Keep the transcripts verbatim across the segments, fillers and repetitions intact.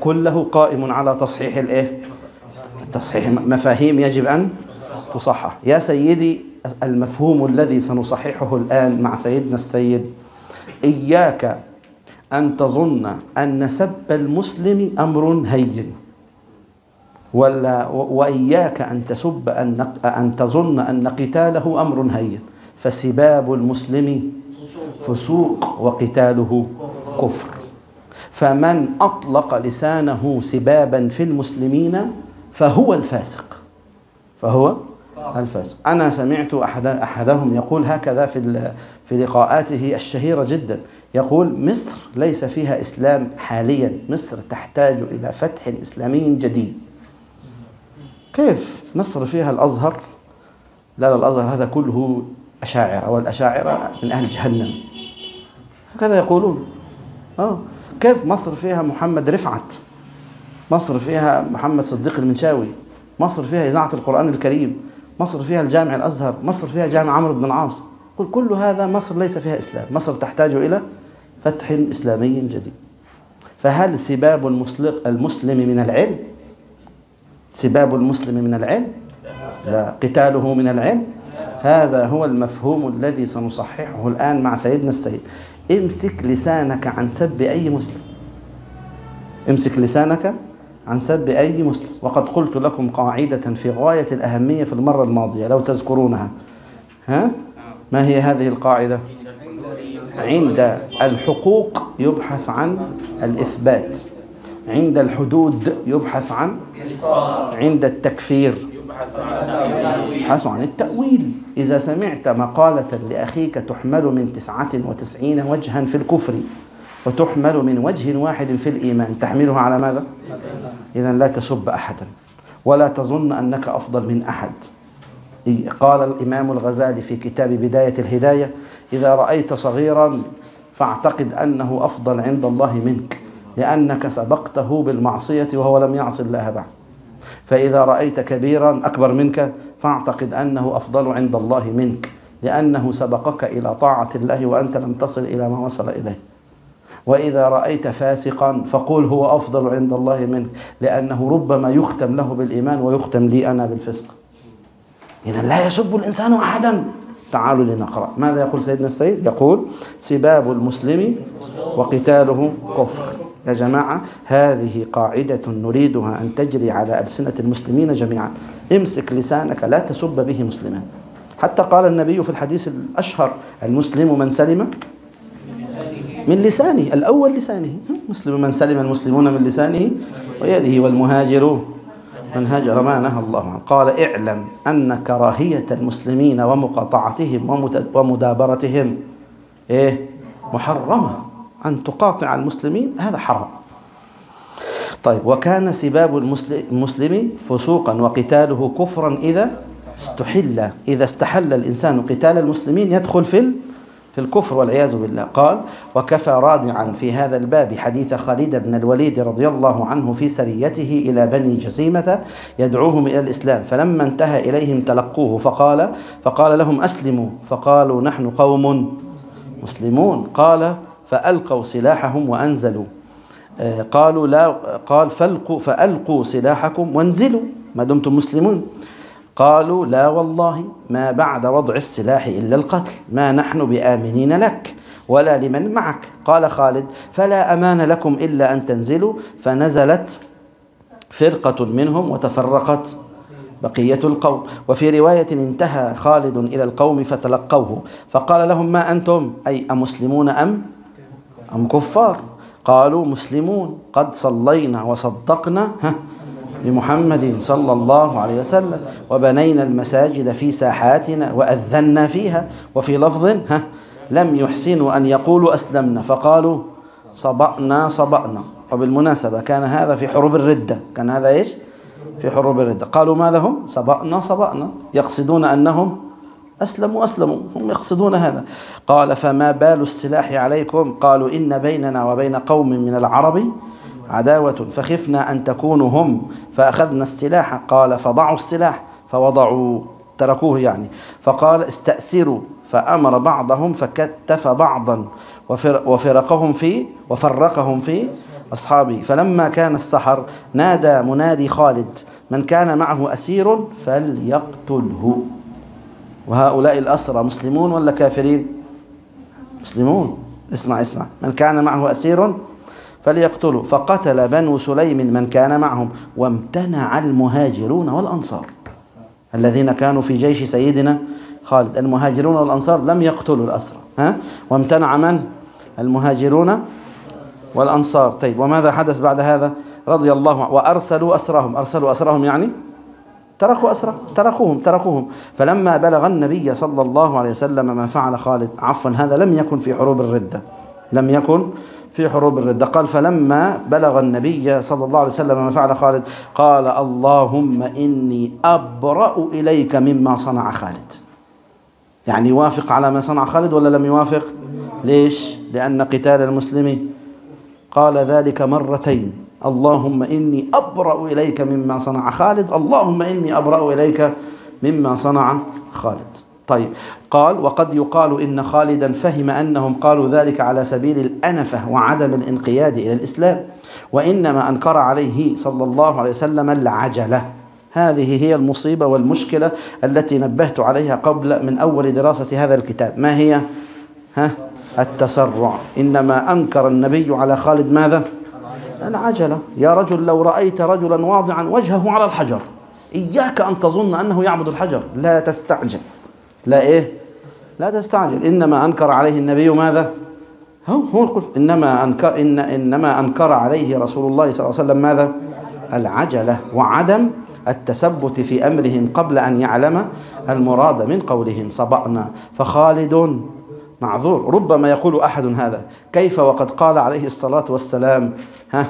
كله قائم على تصحيح الإيه؟ تصحيح مفاهيم يجب أن تصحح. يا سيدي، المفهوم الذي سنصححه الآن مع سيدنا السيد: إياك أن تظن أن سب المسلم أمر هين، ولا وإياك أن تسب أن أن تظن أن قتاله أمر هين، فسباب المسلم فسوق وقتاله كفر. فمن أطلق لسانه سبابا في المسلمين فهو الفاسق، فهو الفاسق. أنا سمعت أحد أحدهم يقول هكذا في في لقاءاته الشهيرة جدا، يقول: مصر ليس فيها إسلام حاليا، مصر تحتاج إلى فتح إسلامي جديد. كيف مصر فيها الأزهر؟ لا لا، الأزهر هذا كله أشاعرة، والأشاعرة من أهل جهنم، هكذا يقولون. آه. كيف مصر فيها محمد رفعت؟ مصر فيها محمد صديق المنشاوي، مصر فيها إذاعة القرآن الكريم، مصر فيها الجامع الأزهر، مصر فيها جامع عمرو بن العاص. قل كل هذا مصر ليس فيها إسلام، مصر تحتاج إلى فتح إسلامي جديد. فهل سباب المسلم من العلم؟ سباب المسلم من العلم؟ لا. قتاله من العلم؟ هذا هو المفهوم الذي سنصححه الآن مع سيدنا السيد. امسك لسانك عن سب أي مسلم، امسك لسانك عن سب أي مسلم. وقد قلت لكم قاعدة في غاية الأهمية في المرة الماضية لو تذكرونها. ها؟ ما هي هذه القاعدة؟ عند الحقوق يبحث عن الإثبات، عند الحدود يبحث عن، عند التكفير يبحث عن التأويل. إذا سمعت مقالة لأخيك تحمل من تسعة وتسعين وجها في الكفر وتحمل من وجه واحد في الإيمان، تحملها على ماذا؟ إذن لا تسب أحدا ولا تظن أنك أفضل من أحد. قال الإمام الغزالي في كتاب بداية الهداية: إذا رأيت صغيرا فاعتقد أنه أفضل عند الله منك، لأنك سبقته بالمعصية وهو لم يعص الله بعد. فإذا رأيت كبيرا أكبر منك فاعتقد أنه أفضل عند الله منك، لأنه سبقك إلى طاعة الله وأنت لم تصل إلى ما وصل إليه. وإذا رأيت فاسقا فقول هو أفضل عند الله منك، لأنه ربما يختم له بالإيمان ويختم لي أنا بالفسق. إذن لا يسب الإنسان أحدا. تعالوا لنقرأ ماذا يقول سيدنا السيد. يقول: سباب المسلم وقتاله كفر. يا جماعة، هذه قاعدة نريدها أن تجري على ألسنة المسلمين جميعا. امسك لسانك، لا تسب به مسلما. حتى قال النبي في الحديث الأشهر: المسلم من سلم من لسانه، الأول لسانه، مسلم من سلم المسلمون من لسانه ويده، والمهاجر من هاجر ما نهى الله عنه. قال: اعلم أن كراهية المسلمين ومقاطعتهم ومدابرتهم إيه؟ محرمة. أن تقاطع المسلمين هذا حرام. طيب، وكان سباب المسلم فسوقا وقتاله كفرا إذا استحل، إذا استحل الإنسان قتال المسلمين يدخل في في الكفر والعياذ بالله. قال: وكفى رادعا في هذا الباب حديث خالد بن الوليد رضي الله عنه في سريته إلى بني جزيمة يدعوهم إلى الإسلام، فلما انتهى إليهم تلقوه فقال فقال لهم: أسلموا، فقالوا: نحن قوم مسلمون. قال: فألقوا سلاحهم وأنزلوا. قالوا: لا. قال: فألقوا فألقوا سلاحكم وانزلوا ما دمتم مسلمون. قالوا: لا والله ما بعد وضع السلاح إلا القتل، ما نحن بآمنين لك ولا لمن معك. قال خالد: فلا أمان لكم إلا أن تنزلوا. فنزلت فرقة منهم وتفرقت بقية القوم. وفي رواية: انتهى خالد إلى القوم فتلقوه فقال لهم: ما أنتم؟ أي أمسلمون أم أم كفار؟ قالوا: مسلمون، قد صلينا وصدقنا بمحمد صلى الله عليه وسلم، وبنينا المساجد في ساحاتنا وأذنا فيها. وفي لفظ: ها لم يحسنوا أن يقولوا أسلمنا فقالوا صبأنا صبأنا. وبالمناسبة كان هذا في حروب الردة، كان هذا إيش؟ في حروب الردة. قالوا ماذا هم؟ صبأنا صبأنا، يقصدون أنهم أسلموا أسلموا، هم يقصدون هذا. قال: فما بال السلاح عليكم؟ قالوا: إن بيننا وبين قوم من العرب عداوة فخفنا أن تكونوا هم فأخذنا السلاح. قال: فضعوا السلاح، فوضعوا، تركوه يعني. فقال: استأسروا، فأمر بعضهم فكتف بعضا وفرقهم في وفرقهم في أصحابه. فلما كان السحر نادى منادي خالد من كان معه أسير فليقتله. وهؤلاء الأسرى مسلمون ولا كافرين؟ مسلمون. اسمع اسمع، من كان معه أسير فليقتله. فقتل بنو سليم من كان معهم، وامتنع المهاجرون والأنصار الذين كانوا في جيش سيدنا خالد. المهاجرون والأنصار لم يقتلوا الأسرى، ها؟ وامتنع من؟ المهاجرون والأنصار. طيب، وماذا حدث بعد هذا؟ رضي الله عنه. وأرسلوا أسرهم. أرسلوا أسرهم يعني تركوا أسرى، تركوهم تركوهم فلما بلغ النبي صلى الله عليه وسلم ما فعل خالد، عفوا هذا لم يكن في حروب الردة، لم يكن في حروب الردة. قال فلما بلغ النبي صلى الله عليه وسلم ما فعل خالد قال اللهم إني أبرأ إليك مما صنع خالد. يعني يوافق على ما صنع خالد ولا لم يوافق؟ ليش؟ لأن قتال المسلمين. قال ذلك مرتين، اللهم إني أبرأ إليك مما صنع خالد، اللهم إني أبرأ إليك مما صنع خالد. طيب، قال وقد يقال إن خالدا فهم أنهم قالوا ذلك على سبيل الأنفة وعدم الانقياد إلى الإسلام، وإنما أنكر عليه صلى الله عليه وسلم العجلة. هذه هي المصيبة والمشكلة التي نبهت عليها قبل من أول دراسة هذا الكتاب. ما هي؟ ها؟ التسرع. إنما أنكر النبي على خالد ماذا؟ العجلة. يا رجل لو رأيت رجلا واضعا وجهه على الحجر إياك أن تظن أنه يعبد الحجر، لا تستعجل، لا إيه؟ لا تستعجل. إنما أنكر عليه النبي ماذا؟ هو هو القول. إنما أنكر إن إنما أنكر عليه رسول الله صلى الله عليه وسلم ماذا؟ العجلة وعدم التثبت في أمرهم قبل أن يعلم المراد من قولهم صبأنا. فخالد معذور. ربما يقول أحد هذا كيف وقد قال عليه الصلاة والسلام ها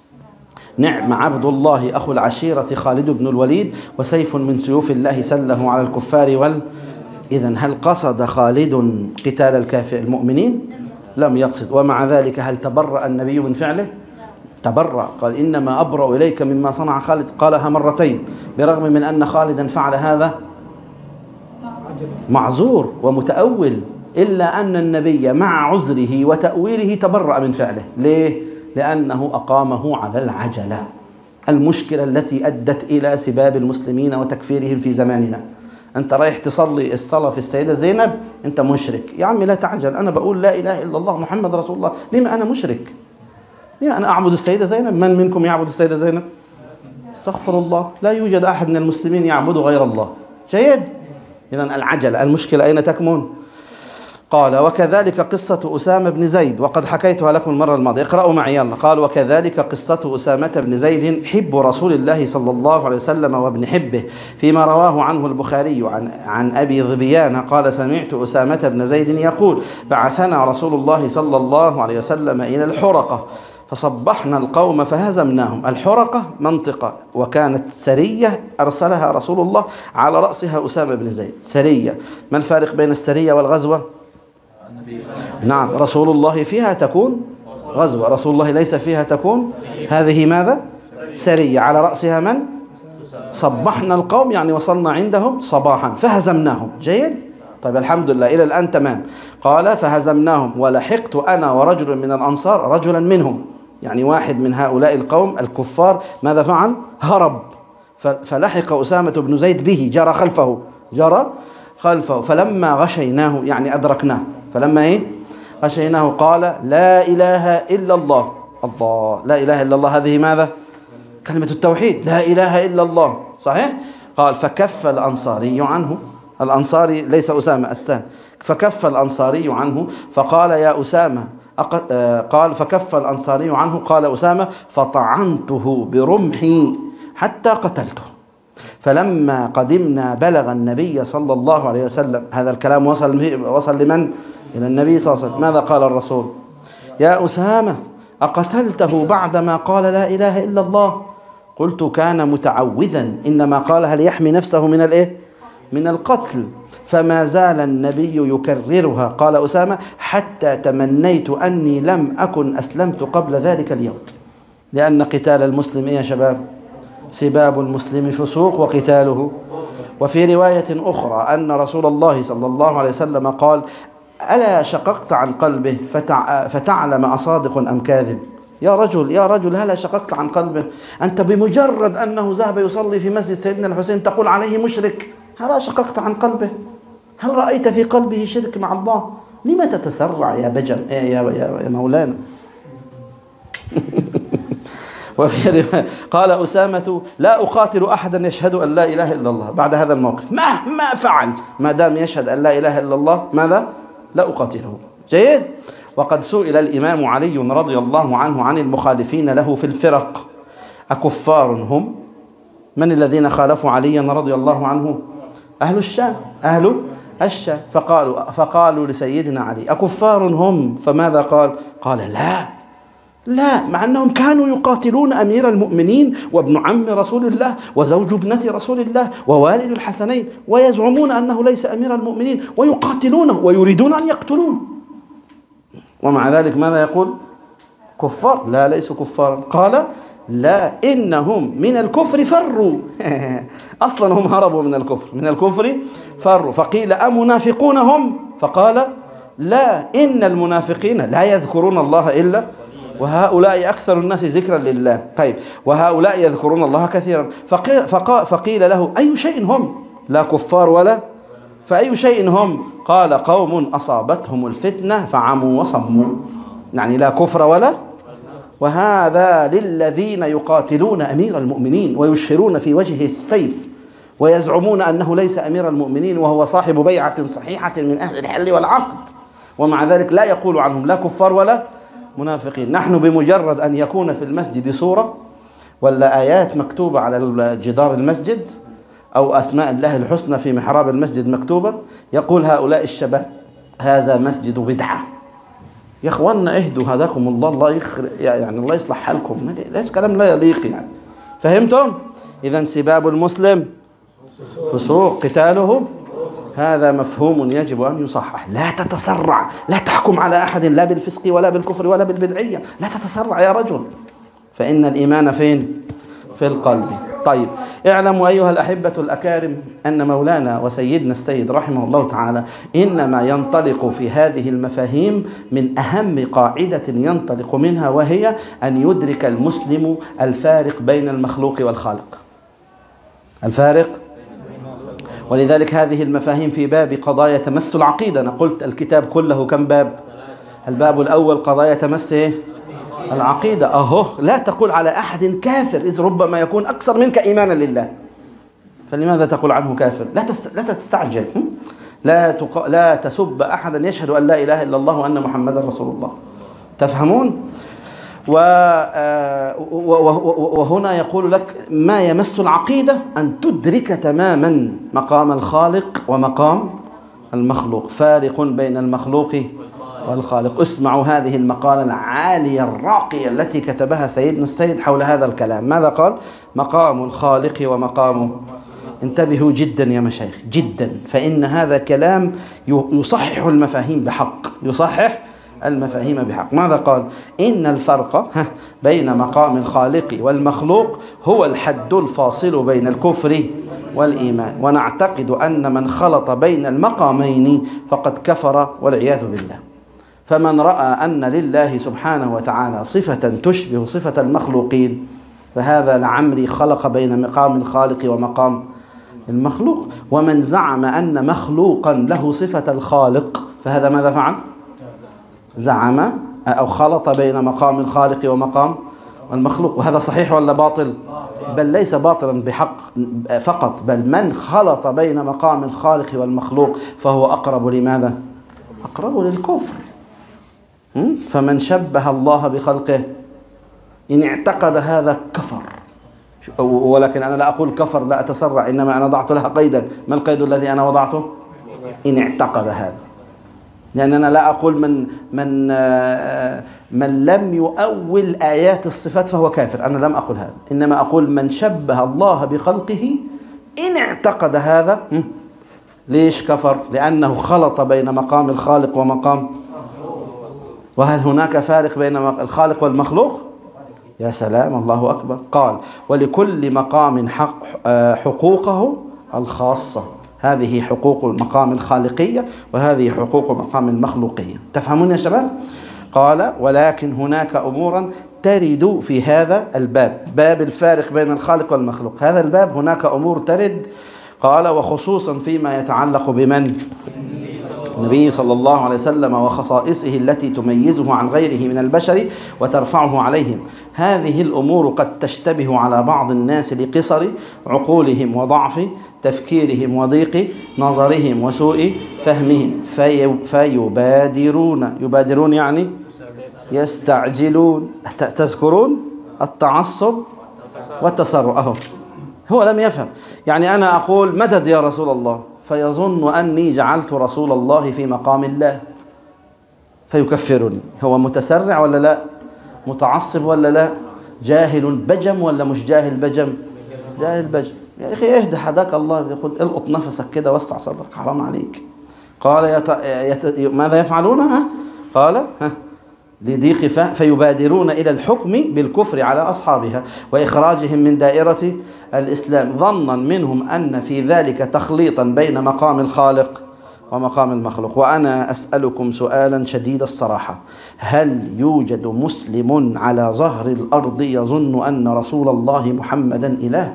نعم عبد الله أخو العشيرة خالد بن الوليد وسيف من سيوف الله سله على الكفار وال إذن هل قصد خالد قتال الكافر المؤمنين؟ لم يقصد. ومع ذلك هل تبرأ النبي من فعله؟ تبرأ. قال إنما أبرأ إليك مما صنع خالد، قالها مرتين، برغم من أن خالدا فعل هذا معذور ومتأول، إلا أن النبي مع عذره وتأويله تبرأ من فعله. ليه؟ لأنه أقامه على العجلة، المشكلة التي أدت إلى سباب المسلمين وتكفيرهم في زماننا. أنت رايح تصلي الصلاة في السيدة زينب أنت مشرك. يا عمي لا تعجل، أنا بقول لا إله إلا الله محمد رسول الله، لما أنا مشرك؟ لما أنا أعبد السيدة زينب؟ من منكم يعبد السيدة زينب؟ استغفر الله، لا يوجد أحد من المسلمين يعبد غير الله. جيد؟ إذن العجلة المشكلة أين تكمن؟ قال وكذلك قصة أسامة بن زيد وقد حكيتها لكم المرة الماضية، اقرأوا معي يلا. قال وكذلك قصة أسامة بن زيد حب رسول الله صلى الله عليه وسلم وابن حبه، فيما رواه عنه البخاري عن عن أبي ظبيان قال سمعت أسامة بن زيد يقول بعثنا رسول الله صلى الله عليه وسلم إلى الحرقة فصبحنا القوم فهزمناهم. الحرقة منطقة وكانت سرية أرسلها رسول الله على رأسها أسامة بن زيد. سرية، ما الفارق بين السرية والغزوة؟ نعم، رسول الله فيها تكون غزوة، رسول الله ليس فيها تكون. هذه ماذا؟ سرية، على رأسها من؟ صبحنا القوم يعني وصلنا عندهم صباحا فهزمناهم. جيد؟ طيب الحمد لله إلى الآن تمام. قال فهزمناهم ولحقت أنا ورجل من الأنصار رجلا منهم، يعني واحد من هؤلاء القوم الكفار ماذا فعل؟ هرب، فلحق أسامة بن زيد به، جرى خلفه، جرى خلفه فلما غشيناه يعني أدركناه، فلما إيه؟ غشيناه قال لا إله إلا الله. الله، لا إله إلا الله هذه ماذا؟ كلمة التوحيد، لا إله إلا الله، صحيح؟ قال فكف الأنصاري عنه، الأنصاري ليس أسامة السام، فكف الأنصاري عنه فقال يا أسامة أق... قال فكف الأنصاري عنه قال أسامة فطعنته برمحي حتى قتلته. فلما قدمنا بلغ النبي صلى الله عليه وسلم، هذا الكلام وصل وصل لمن؟ إلى النبي صلى الله عليه وسلم. ماذا قال الرسول؟ يا أسامة أقتلته بعدما قال لا إله إلا الله؟ قلت كان متعوذا، إنما قالها ليحمي نفسه من الإيه؟ من القتل. فما زال النبي يكررها قال أسامة حتى تمنيت أني لم أكن أسلمت قبل ذلك اليوم. لأن قتال المسلم إيه يا شباب؟ سباب المسلم فسوق وقتاله. وفي رواية أخرى أن رسول الله صلى الله عليه وسلم قال ألا شققت عن قلبه فتع... فتعلم أصادق أم كاذب؟ يا رجل يا رجل هلا شققت عن قلبه؟ أنت بمجرد أنه ذهب يصلي في مسجد سيدنا الحسين تقول عليه مشرك؟ هلا شققت عن قلبه؟ هل رأيت في قلبه شرك مع الله؟ لما تتسرع يا بجل يا, يا, يا مولانا؟ وفي قال أسامة لا أقاتل أحدا يشهد أن لا إله إلا الله بعد هذا الموقف مهما فعل ما دام يشهد أن لا إله إلا الله ماذا؟ لا أقاتله. جيد. وقد سئل الإمام علي رضي الله عنه عن المخالفين له في الفرق أكفار هم؟ من الذين خالفوا عليا رضي الله عنه؟ أهل الشام أهل الشام. فقالوا, فقالوا لسيدنا علي أكفار هم؟ فماذا قال؟ قال لا لا، مع أنهم كانوا يقاتلون أمير المؤمنين وابن عم رسول الله وزوج ابنة رسول الله ووالد الحسنين ويزعمون أنه ليس أمير المؤمنين ويقاتلونه ويريدون أن يقتلون، ومع ذلك ماذا يقول؟ كفار. لا ليسوا كفارا. قال لا إنهم من الكفر فروا أصلا هم هربوا من الكفر من الكفر فروا. فقيل أمنافقون هم؟ فقال لا إن المنافقين لا يذكرون الله إلا وهؤلاء أكثر الناس ذكرا لله. طيب وهؤلاء يذكرون الله كثيرا. فقيل, فقيل له أي شيء هم؟ لا كفار ولا فأي شيء هم؟ قال قوم أصابتهم الفتنة فعموا وصموا، يعني لا كفر ولا. وهذا للذين يقاتلون أمير المؤمنين ويشهرون في وجهه السيف ويزعمون أنه ليس أمير المؤمنين وهو صاحب بيعة صحيحة من أهل الحل والعقد، ومع ذلك لا يقول عنهم لا كفار ولا منافقين. نحن بمجرد أن يكون في المسجد صورة ولا آيات مكتوبة على جدار المسجد أو أسماء الله الحسنى في محراب المسجد مكتوبة يقول هؤلاء الشباب هذا مسجد بدعة. يا اخوانا اهدوا هداكم الله، الله يخرق يعني الله يصلح حالكم، ليش كلام لا يليق يعني. فهمتم؟ إذا سباب المسلم فسوق قتاله هذا مفهوم يجب أن يصحح. لا تتسرع، لا تحكم على أحد لا بالفسق ولا بالكفر ولا بالبدعية، لا تتسرع يا رجل، فإن الإيمان فين؟ في القلب. طيب اعلموا أيها الأحبة الأكارم أن مولانا وسيدنا السيد رحمه الله تعالى إنما ينطلق في هذه المفاهيم من أهم قاعدة ينطلق منها، وهي أن يدرك المسلم الفارق بين المخلوق والخالق. الفارق. ولذلك هذه المفاهيم في باب قضايا تمس العقيدة. أنا قلت الكتاب كله كم باب؟ الباب الأول قضايا تمس العقيدة. أهو لا تقول على أحد كافر إذ ربما يكون أكثر منك إيمانا لله، فلماذا تقول عنه كافر؟ لا تست... لا تستعجل، لا تق... لا تسب أحدا يشهد أن لا إله إلا الله وأن محمدا رسول الله. تفهمون؟ و... وهنا يقول لك ما يمس العقيدة أن تدرك تماما مقام الخالق ومقام المخلوق، فارق بين المخلوق والخالق. اسمعوا هذه المقالة العالية الراقية التي كتبها سيدنا السيد حول هذا الكلام. ماذا قال؟ مقام الخالق ومقام. انتبهوا جدا يا مشايخ جدا، فإن هذا كلام يصحح المفاهيم بحق، يصحح المفاهيم بحق. ماذا قال؟ إن الفرق بين مقام الخالق والمخلوق هو الحد الفاصل بين الكفر والإيمان، ونعتقد أن من خلط بين المقامين فقد كفر والعياذ بالله. فمن رأى أن لله سبحانه وتعالى صفة تشبه صفة المخلوقين فهذا لعمري خلق بين مقام الخالق ومقام المخلوق. ومن زعم أن مخلوقا له صفة الخالق فهذا ماذا فعل؟ زعم أو خلط بين مقام الخالق ومقام المخلوق، وهذا صحيح ولا باطل؟ بل ليس باطلا بحق فقط، بل من خلط بين مقام الخالق والمخلوق فهو أقرب لماذا؟ أقرب للكفر. فمن شبه الله بخلقه إن اعتقد هذا كفر. ولكن أنا لا أقول كفر لا أتسرع، إنما أنا ضعت لها قيدا. ما القيد الذي أنا وضعته؟ إن اعتقد هذا، لأن أنا لا أقول من من من لم يؤول آيات الصفات فهو كافر، أنا لم أقول هذا، إنما أقول من شبه الله بخلقه إن اعتقد هذا ليش كفر؟ لأنه خلط بين مقام الخالق ومقام. وهل هناك فارق بين الخالق والمخلوق؟ يا سلام، الله أكبر. قال ولكل مقام حق حقوقه الخاصة. هذه حقوق المقام الخالقية وهذه حقوق مقام المخلوقية. تفهمون يا شباب؟ قال ولكن هناك أمورا ترد في هذا الباب، باب الفارق بين الخالق والمخلوق. هذا الباب هناك أمور ترد، قال وخصوصا فيما يتعلق بمن؟ النبي صلى الله عليه وسلم وخصائصه التي تميزه عن غيره من البشر وترفعه عليهم. هذه الأمور قد تشتبه على بعض الناس لقصر عقولهم وضعف تفكيرهم وضيق نظرهم وسوء فهمهم، في فيبادرون، يبادرون يعني يستعجلون. تذكرون التعصب والتسرع. أهو هو لم يفهم. يعني أنا أقول مدد يا رسول الله، فيظن أني جعلت رسول الله في مقام الله فيكفرني. هو متسرع ولا لا؟ متعصب ولا لا؟ جاهل بجم ولا مش جاهل بجم؟ جاهل بجم. يا أخي اهدى حداك الله، ياخد القط نفسك كده، وسع صدرك، حرام عليك. قال يت... يت... ماذا يفعلون؟ ها؟ قال ها لضيق فيبادرون إلى الحكم بالكفر على أصحابها وإخراجهم من دائرة الإسلام، ظنا منهم أن في ذلك تخليطا بين مقام الخالق ومقام المخلوق. وأنا أسألكم سؤالا شديد الصراحة، هل يوجد مسلم على ظهر الأرض يظن أن رسول الله محمدا إله؟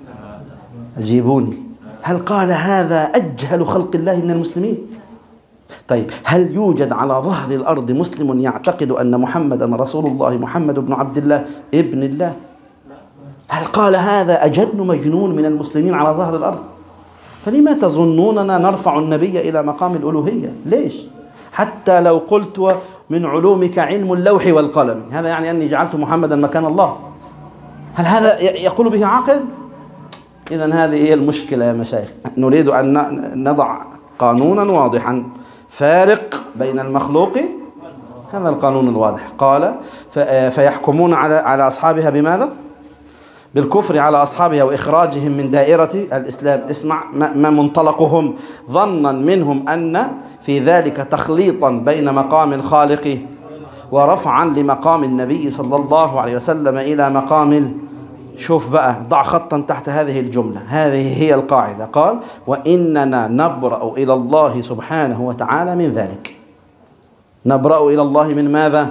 أجيبوني. هل قال هذا أجهل خلق الله من المسلمين؟ طيب هل يوجد على ظهر الأرض مسلم يعتقد أن محمدا رسول الله، محمد بن عبد الله ابن الله؟ هل قال هذا أجل مجنون من المسلمين على ظهر الأرض؟ فلما تظنوننا نرفع النبي إلى مقام الألوهية؟ ليش؟ حتى لو قلت من علومك علم اللوح والقلم، هذا يعني أني جعلت محمدا مكان الله. هل هذا يقول به عاقل؟ إذن هذه هي المشكلة يا مشايخ. نريد أن نضع قانونا واضحا، فارق بين المخلوق، هذا القانون الواضح. قال فيحكمون على على أصحابها بماذا؟ بالكفر على أصحابها وإخراجهم من دائرة الإسلام. اسمع ما منطلقهم، ظنا منهم أن في ذلك تخليطا بين مقام الخالق ورفعا لمقام النبي صلى الله عليه وسلم إلى مقام ال... شوف بقى، ضع خطا تحت هذه الجملة، هذه هي القاعدة. قال وإننا نبرأ إلى الله سبحانه وتعالى من ذلك. نبرأ إلى الله من ماذا؟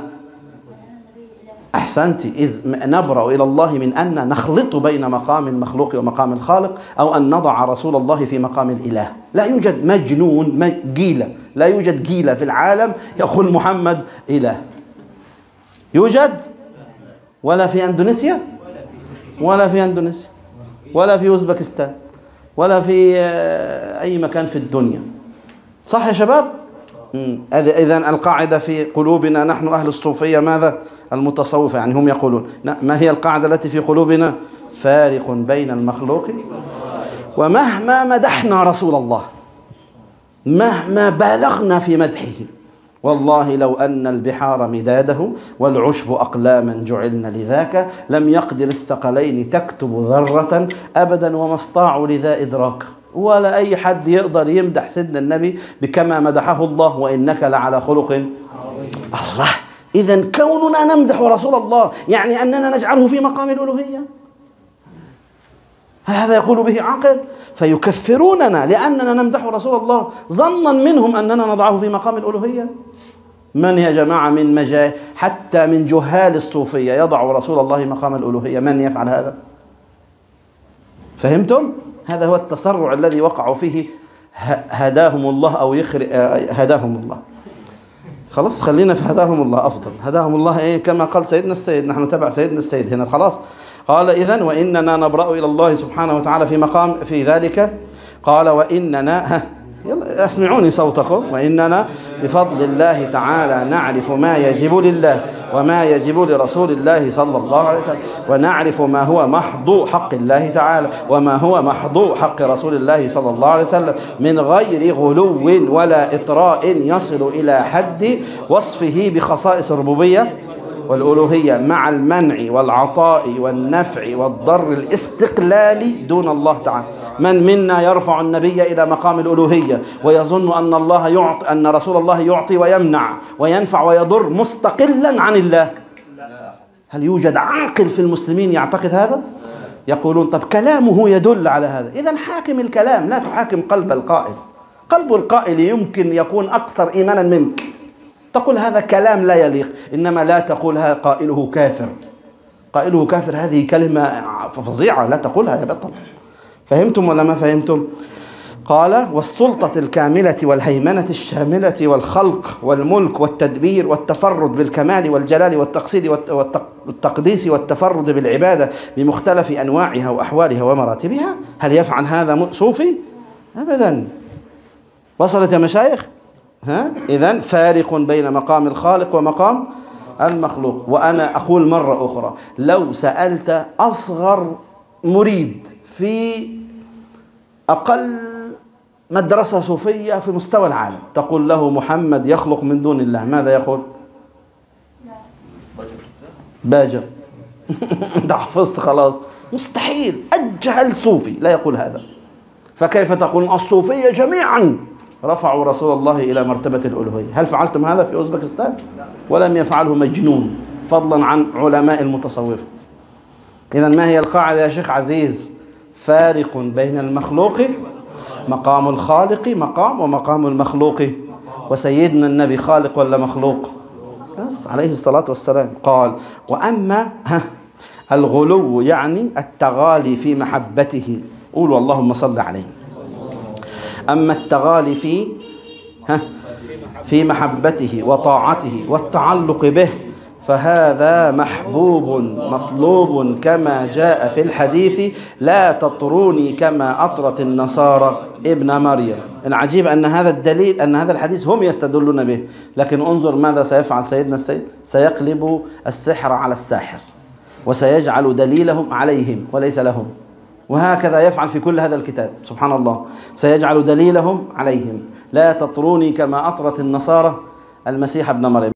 أحسنت. إذ نبرأ إلى الله من أن نخلط بين مقام المخلوق ومقام الخالق، أو أن نضع رسول الله في مقام الإله. لا يوجد مجنون جيلة، لا يوجد جيلة في العالم يقول محمد إله. يوجد؟ ولا في أندونيسيا، ولا في أندونيسيا، ولا في أوزبكستان، ولا في أي مكان في الدنيا. صح يا شباب؟ إذن القاعدة في قلوبنا نحن أهل الصوفية ماذا؟ المتصوفة، يعني هم يقولون ما هي القاعدة التي في قلوبنا؟ فارق بين المخلوق. ومهما مدحنا رسول الله، مهما بالغنا في مدحه، والله لو أن البحار مداده والعشب أقلاما جعلنا لذاك لم يقدر الثقلين تكتب ذرة أبدا وما استطاعوا لذا إدراك. ولا أي حد يقدر يمدح سيدنا النبي بكما مدحه الله، وإنك لعلى خلق الله. إذن كوننا نمدح رسول الله يعني أننا نجعله في مقام الألوهية؟ هل هذا يقول به عاقل؟ فيكفروننا لأننا نمدح رسول الله ظنا منهم أننا نضعه في مقام الألوهية. من يا جماعة من مجاه حتى من جهال الصوفية يضع رسول الله مقام الألوهية؟ من يفعل هذا؟ فهمتم؟ هذا هو التسرع الذي وقعوا فيه، هداهم الله أو يخرج هداهم الله. خلاص خلينا في هداهم الله أفضل. هداهم الله إيه؟ كما قال سيدنا السيد، نحن تبع سيدنا السيد هنا خلاص. قال إذن وإننا نبرأ إلى الله سبحانه وتعالى في مقام في ذلك. قال وإننا ها يلا اسمعوني صوتكم. وإننا بفضل الله تعالى نعرف ما يجب لله وما يجب لرسول الله صلى الله عليه وسلم، ونعرف ما هو محض حق الله تعالى وما هو محض حق رسول الله صلى الله عليه وسلم، من غير غلو ولا إطراء يصل إلى حد وصفه بخصائص الربوبية والألوهية، مع المنع والعطاء والنفع والضر الاستقلالي دون الله تعالى. من منا يرفع النبي إلى مقام الألوهية ويظن أن الله يعطي، أن رسول الله يعطي ويمنع وينفع ويضر مستقلا عن الله؟ هل يوجد عاقل في المسلمين يعتقد هذا؟ يقولون طب كلامه يدل على هذا. إذن حاكم الكلام، لا تحاكم قلب القائل. قلب القائل يمكن يكون أكثر إيمانا منك. تقول هذا كلام لا يليق، إنما لا تقول هذا قائله كافر. قائله كافر هذه كلمة فظيعة لا تقولها يا بطل. فهمتم ولا ما فهمتم؟ قال والسلطة الكاملة والهيمنة الشاملة والخلق والملك والتدبير والتفرد بالكمال والجلال والتقصيد والتقديس والتفرد بالعبادة بمختلف أنواعها وأحوالها ومراتبها. هل يفعل هذا صوفي؟ أبدا. وصلت يا مشايخ؟ ها؟ إذن فارق بين مقام الخالق ومقام المخلوق. وأنا أقول مرة أخرى، لو سألت أصغر مريد في أقل مدرسة صوفية في مستوى العالم تقول له محمد يخلق من دون الله، ماذا يقول؟ باجر. انت حفظت خلاص. مستحيل. أجهل صوفي لا يقول هذا. فكيف تقول الصوفية جميعا رفعوا رسول الله إلى مرتبة الألوهية؟ هل فعلتم هذا في أوزبكستان؟ ولم يفعله مجنون، فضلا عن علماء المتصوفة. إذن ما هي القاعدة يا شيخ عزيز؟ فارق بين المخلوق مقام الخالق مقام ومقام المخلوق. وسيدنا النبي خالق ولا مخلوق؟ بس عليه الصلاة والسلام قال وأما الغلو يعني التغالي في محبته، قولوا اللهم صل عليه. أما التغالي في في محبته وطاعته والتعلق به فهذا محبوب مطلوب كما جاء في الحديث لا تطروني كما أطرت النصارى ابن مريم. العجيب أن هذا الدليل أن هذا الحديث هم يستدلون به، لكن انظر ماذا سيفعل سيدنا السيد. سيقلب السحر على الساحر وسيجعل دليلهم عليهم وليس لهم، وهكذا يفعل في كل هذا الكتاب. سبحان الله. سيجعل دليلهم عليهم. لا تطروني كما أطرت النصارى المسيح ابن مريم.